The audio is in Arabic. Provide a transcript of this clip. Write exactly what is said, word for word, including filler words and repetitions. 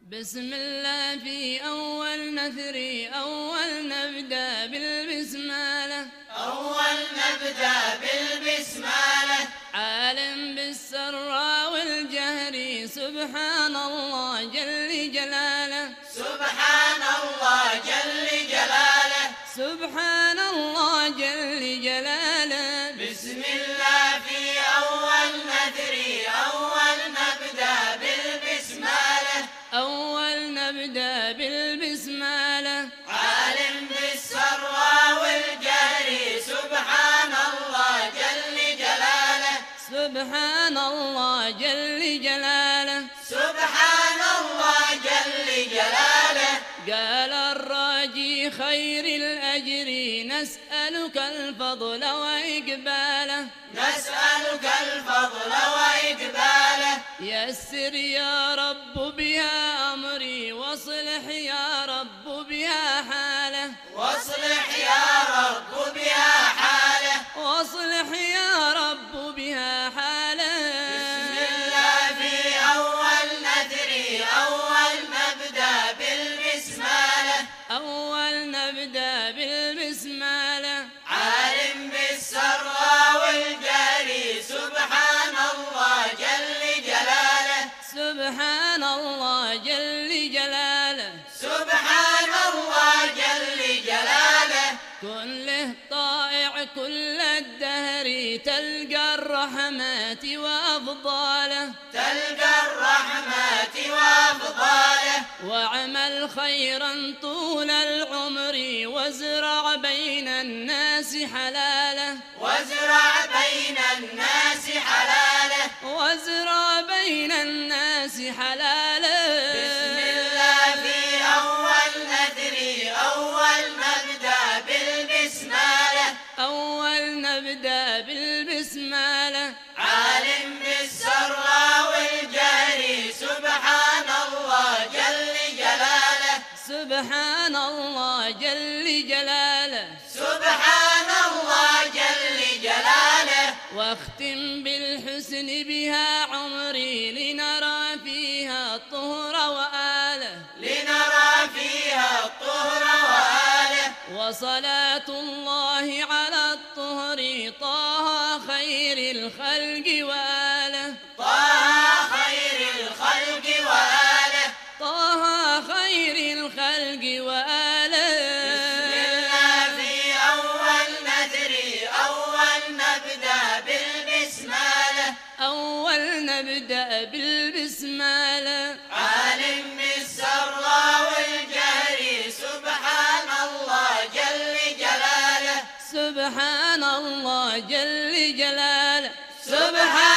بسم الله في أول نثري أول نبدأ بالبسمالة أول نبدأ بالبسمالة عالم بالسراء والجهر سبحان الله جل جلاله سبحان الله جل جلاله سبحان الله جل جلاله بسم الله في أول نثري أول نبدأ بالبسمالة أول نبدأ بالبسمالة عالم بالسراء والجهر سبحان الله جل جلاله سبحان الله جل جلاله سبحان الله جل جلاله قال الراجي خير الأجر نسألك الفضل وإقباله نسألك الفضل وإقباله يسر يا رب بها أمري واصلح يا رب بها حاله واصلح يا رب بها حاله واصلح يا رب بها حاله بسم الله في أول نثري أول نبدأ بالبسمالة أول نبدأ بالبسمالة عالم بالسراء والجهر سبحان الله جل جلاله سبحان الله جل جلاله سبحان الله جل جلاله كن له طائع كل الدهر تلقى الرحمات وأفضاله تلقى الرحمات وأفضاله واعمل خيرا طول العمر وازرع بين الناس حلاله وازرع بين الناس حلاله وازرع بين الناس حلاله بسم الله في أول نثري أول نبدأ بالبسمالة أول نبدأ بالبسمالة عالم بالسراء والجهر سبحان الله جل جلاله سبحان الله جل جلاله سبحان الله جل جلاله واختم بالحسن بها عمري لنرى فيها الطهر وآله لنرى فيها الطهر وآله وصلاة الله على الطهر طه خير الخلق وآله طه خير الخلق وآله طه خير الخلق وآله بسم الله في أول نثري أول نبدأ بالبسمالة أول نبدأ بالبسمالة عالم بالسراء والجهر سبحان الله جل جلاله سبحان الله جل جلاله سبحان